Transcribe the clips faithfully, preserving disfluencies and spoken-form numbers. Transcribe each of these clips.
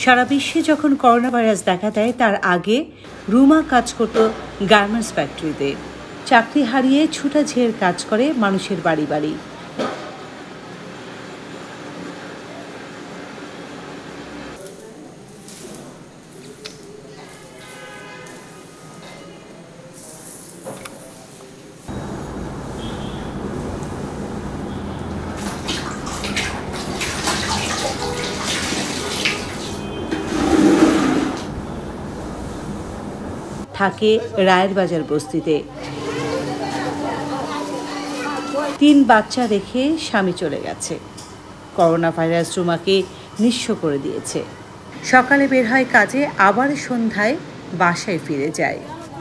সারা বিশ্বে যখন corona virus দেখা দেয় তার আগে রুমা কাজ করত গার্মেন্টস ফ্যাক্টরিতে। চাকরি হারিয়ে ছুটাঝের কাজ করে মানুষের বাড়ি বাড়ি। থাকে রায়ের বাজার বস্তিতে। তিন বাচ্চা রেখে স্বামী চলে গেছে। করোনা ভাইরাস রুমাকে নিঃস্ব করে দিয়েছে। সকালে বের হয় কাজে, আবার সন্ধ্যায় বাসায় ফিরে যায়।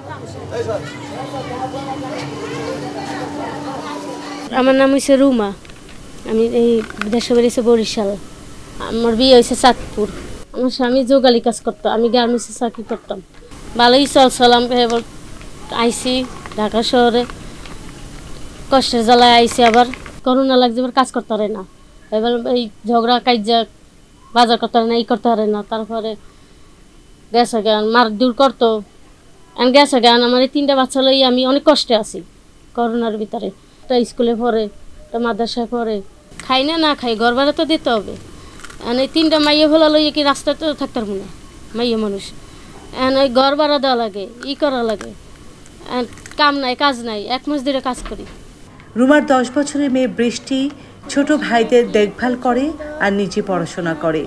আমার নাম হচ্ছে রুমা, আমি এই দেশে বেরিয়েছি বরিশাল। আমার বিয়ে হয়েছে চাঁদপুর। আমার স্বামী যোগালি কাজ করতো, আমি গার্মেন্টসে চাকরি করতাম। ভালোই চলছিলাম। এবার আইসি ঢাকা শহরে, কষ্টের জ্বালায় আইসি। আবার করোনা লাগছে, এবার কাজ করতে পারে না। এবার এই ঝগড়া কাইজা বাজার করতে পারে না, এই করতে পারে না। তারপরে গেছে গান মার দূর করতো, গেছে গান। আমার এই তিনটা বাচ্চা লই আমি অনেক কষ্টে আছি করোনার ভিতরে। একটা স্কুলে পড়ে, একটা মাদ্রাসায় পড়ে। খাই না না খাই, ঘর ভাড়া তো দিতে হবে। এই তিনটা মাইয়ে ভোলা লইয়ে কি রাস্তাতে থাকতে পারবো না, মাইয়ে মানুষ। ওই ঘর ভাড়া দেওয়া লাগে, ই করা লাগে, কাম নাই কাজ নাই, এক মাস ধরে কাজ করি। রুমার দশ বছরের মেয়ে বৃষ্টি ছোট ভাইদের দেখভাল করে আর নিজে পড়াশোনা করে।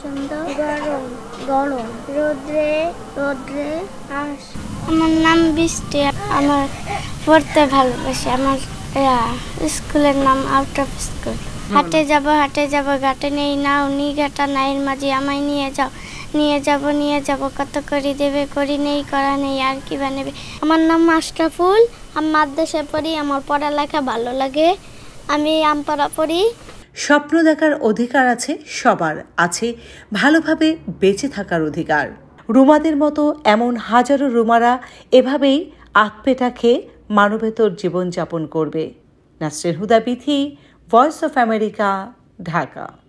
আমার নাম বৃষ্টি, আমার পড়তে ভালোবাসি। আমার স্কুলের নাম আউট অফ স্কুল। হাটে যাব হাটে যাব ঘাটে নেই নাও নি ঘাটা নাইয়ের মাঝে আমায় নিয়ে যাও, নিয়ে যাব নিয়ে যাব কত করে দেবে, করি নেই করা নেই আর কি বানাবে। আমার নাম আশরাফুল, আমি মাদ্রাসায় পড়ি। আমার পড়ালেখা ভালো লাগে, আমি আমপাড়া পড়ি। স্বপ্ন দেখার অধিকার আছে সবার, আছে ভালোভাবে বেঁচে থাকার অধিকার। রুমাদের মতো এমন হাজারো রুমারা এভাবেই আতপেটা খেয়ে মানবেতর জীবনযাপন করবে। Nasrin Huda Bithi, voice of America, Dhaka.